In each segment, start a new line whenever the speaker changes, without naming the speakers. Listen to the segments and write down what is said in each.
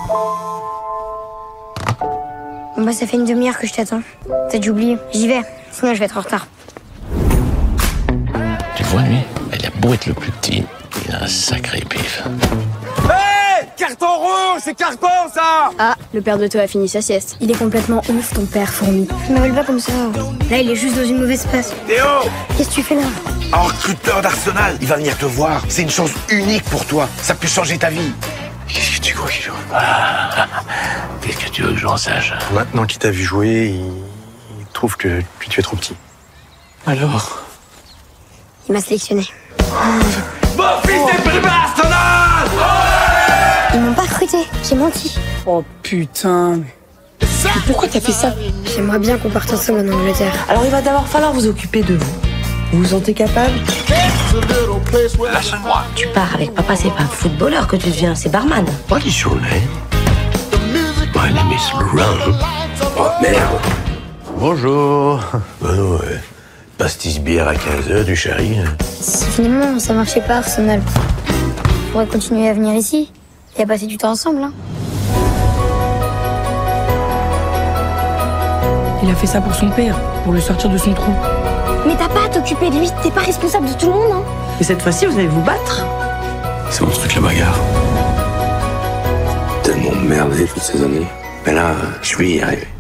Bon bah ça fait une demi-heure que je t'attends. T'as dû oublier. J'y vais, sinon je vais être en retard.
Tu vois, lui, il a beau être le plus petit, il a un sacré pif.
Hey, carton rouge, c'est carton ça.
Ah, le père de Théo a fini sa sieste. Il est complètement ouf, ton père, fourmi.
Je m'appelle pas comme ça. Là, il est juste dans une mauvaise passe.
Théo,
Qu'est-ce que tu fais là?
un recruteur d'Arsenal, il va venir te voir. C'est une chance unique pour toi. Ça peut changer ta vie.
Qu'est-ce que tu crois qu'il joue? Qu'est-ce que tu veux que j'en sache?
Maintenant qu'il t'a vu jouer, il trouve que tu es trop petit.
Alors?
Il m'a sélectionné.
Mon fils est primé à Arsenal.
Ils m'ont pas recruté, j'ai menti.
Oh putain.
Pourquoi t'as fait ça?
J'aimerais bien qu'on parte ensemble en Angleterre.
Alors il va d'abord falloir vous occuper de vous. Vous vous sentez capable?
Lâche-moi.
Tu pars avec papa, c'est pas footballeur que tu deviens, c'est barman.
What is your name? My name is Ron.
Oh merde. Bonjour. Ouais. Pastis bière à 15h, du chéri.
Si finalement ça marchait pas Arsenal, on pourrait continuer à venir ici et à passer du temps ensemble. Hein.
Il a fait ça pour son père, pour le sortir de son trou.
Mais t'as pas à t'occuper de lui, t'es pas responsable de tout le monde. Hein.
Et cette fois-ci, vous allez vous battre?
C'est mon truc la bagarre. Tellement merdé toutes ces années. Mais là, je vais y arriver.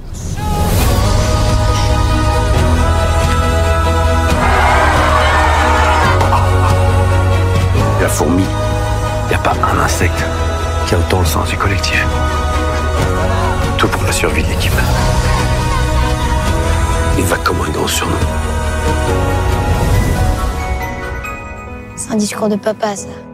La fourmi, il n'y a pas un insecte qui a autant le sens du collectif. Tout pour la survie de l'équipe. Il va comme un grand surnom.
C'est un discours de papa ça.